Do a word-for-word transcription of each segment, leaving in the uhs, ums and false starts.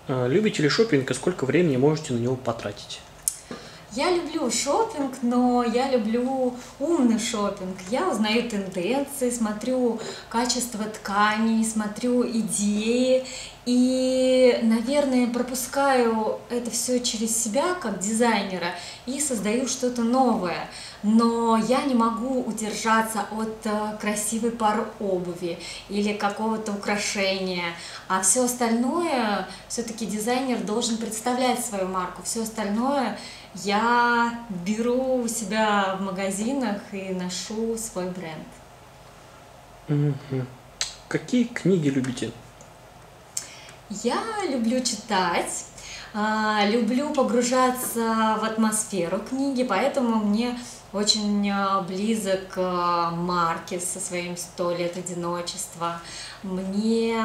А, Любите ли шопинг и сколько времени можете на него потратить? Я люблю шопинг, но я люблю умный шопинг. Я узнаю тенденции, смотрю качество тканей, смотрю идеи и, наверное, пропускаю это все через себя как дизайнера и создаю что-то новое. Но я не могу удержаться от э, красивой пары обуви или какого-то украшения. А все остальное, все-таки дизайнер должен представлять свою марку. Все остальное я беру у себя в магазинах и ношу свой бренд. Мгм. Какие книги любите? Я люблю читать, а, люблю погружаться в атмосферу книги, поэтому мне очень а, близок а, Маркес со своим «Сто лет одиночества». Мне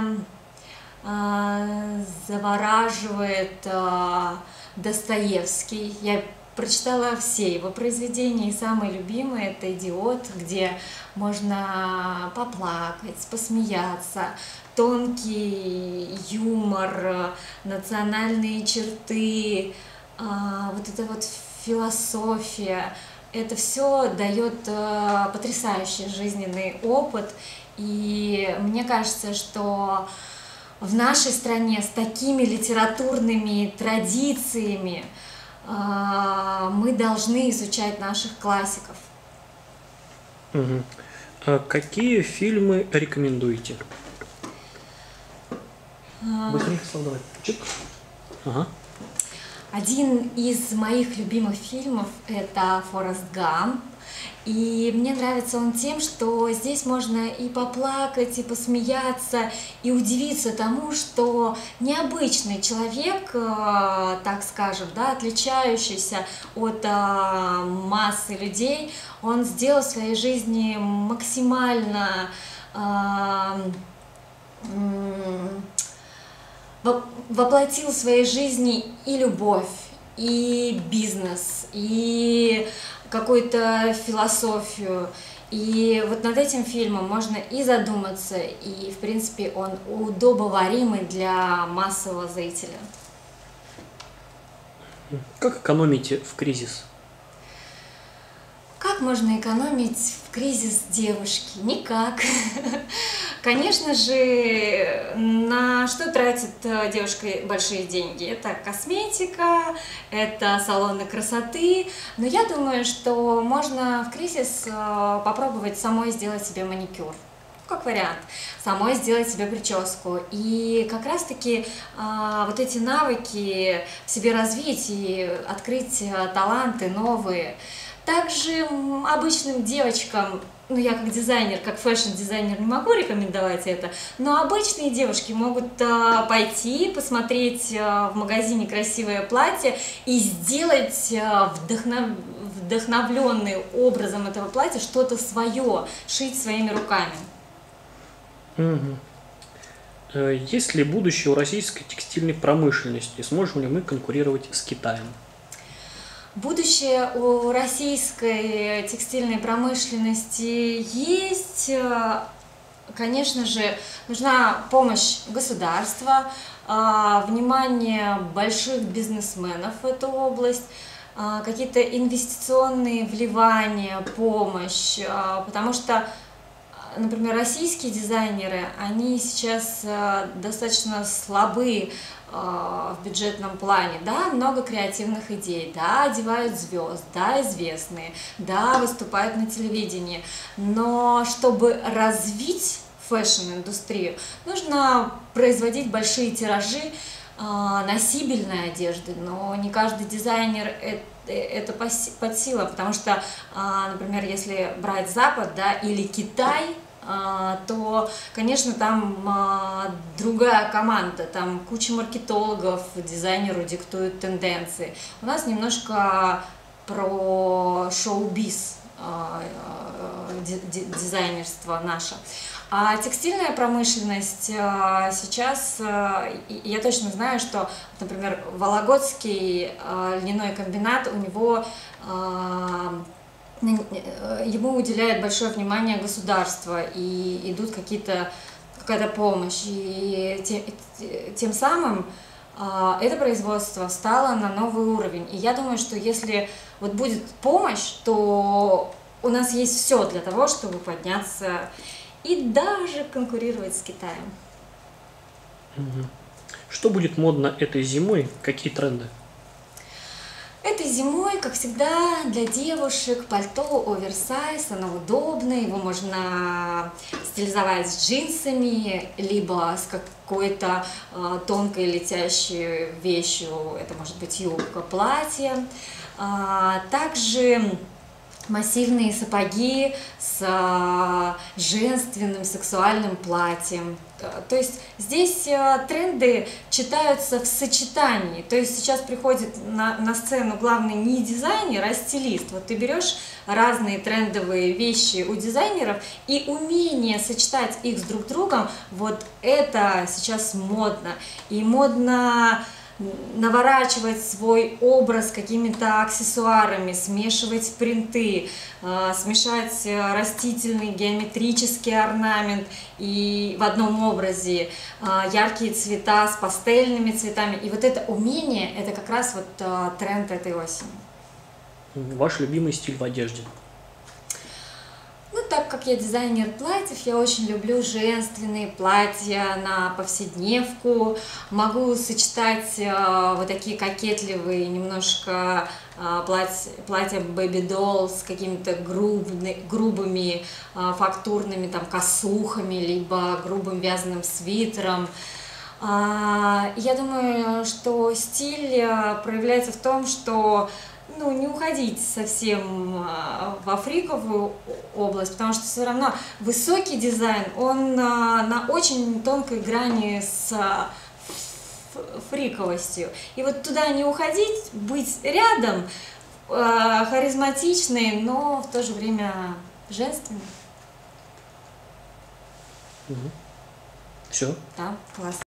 а, завораживает а, Достоевский. Я прочитала все его произведения, и самое любимое — это «Идиот», где можно поплакать, посмеяться, тонкий юмор, национальные черты, а, вот эта вот философия. Это все дает а, потрясающий жизненный опыт, и мне кажется, что в нашей стране с такими литературными традициями а, мы должны изучать наших классиков. Мгм. А какие фильмы рекомендуете? Быстренько слов давай. Чик. Ага. Один из моих любимых фильмов — это «Форест Гамп». И мне нравится он тем, что здесь можно и поплакать, и посмеяться, и удивиться тому, что необычный человек, э, так скажем, да, отличающийся от э, массы людей, он сделал в своей жизни максимально э, м, во- воплотил в своей жизни и любовь, и бизнес, и какую-то философию. И вот над этим фильмом можно и задуматься, и, в принципе, он удобоваримый для массового зрителя. Как экономите в кризис? Как можно экономить в кризис девушки? Никак. Конечно же, на что тратит э, девушка большие деньги? Это косметика, это салоны красоты. Но я думаю, что можно в кризис э, попробовать самой сделать себе маникюр. Как вариант, самой сделать себе прическу. И как раз-таки а, вот эти навыки в себе развить и открыть а, таланты новые. Также м, обычным девочкам, ну я как дизайнер, как фэшн-дизайнер не могу рекомендовать это, но обычные девушки могут а, пойти, посмотреть а, в магазине красивое платье и сделать а, вдохнов... вдохновленный образом этого платья что-то свое, шить своими руками. Мгм. Э, Есть ли будущее у российской текстильной промышленности? Сможем ли мы конкурировать с Китаем? Будущее у российской текстильной промышленности есть. Э, Конечно же, нужна помощь государства, а, внимание больших бизнесменов в эту область, а, какие-то инвестиционные вливания, помощь, а, потому что, например, российские дизайнеры, они сейчас э, достаточно слабы э, в бюджетном плане, да, много креативных идей, да, одевают звезд, да, известные, да, выступают на телевидении, но чтобы развить фэшн-индустрию, нужно производить большие тиражи э, носибельной одежды, но не каждый дизайнер это это под силам, потому что, например, если брать Запад, да, или Китай, то, конечно, там другая команда, там куча маркетологов, дизайнеру диктуют тенденции. У нас немножко про шоу-биз дизайнерство наше. А текстильная промышленность сейчас, я точно знаю, что, например, Вологодский льняной комбинат, у него, ему уделяет большое внимание государство, и идут какие-то, какая-то помощь. И тем, тем самым а, это производство встало на новый уровень. И я думаю, что если вот будет помощь, то у нас есть все для того, чтобы подняться и даже конкурировать с Китаем. Мгм. Что будет модно этой зимой? Какие тренды? Этой зимой, как всегда, для девушек пальто оверсайз, оно удобное, его можно стилизовать с джинсами, либо с какой-то э, тонкой летящей вещью, это может быть юбка, платье. А, также массивные сапоги с а, женственным сексуальным платьем. Т- То есть здесь а, тренды читаются в сочетании. То есть сейчас приходит на, на сцену главный не дизайнер, а стилист. Вот ты берешь разные трендовые вещи у дизайнеров и умение сочетать их с друг другом, вот это сейчас модно. И модно наворачивать свой образ какими-то аксессуарами, смешивать принты, э, смешать э, растительный геометрический орнамент и в одном образе э, яркие цвета с пастельными цветами. И вот это умение, это как раз вот э, тренд этой осени. М, Ваш любимый стиль в одежде? Ну, так как я дизайнер платьев, я очень люблю женственные платья на повседневку. Могу сочетать э, вот такие кокетливые немножко э, платья, платья Baby Doll с какими-то грубны- грубыми э, фактурными там косухами, либо грубым вязаным свитером. А, Я думаю, что стиль э, проявляется в том, что ну, не уходить совсем а, в африковую область, потому что все равно высокий дизайн, он а, на очень тонкой грани с а, ф- фриковостью. И вот туда не уходить, быть рядом, а, харизматичный, но в то же время женственный. Все. Да, класс.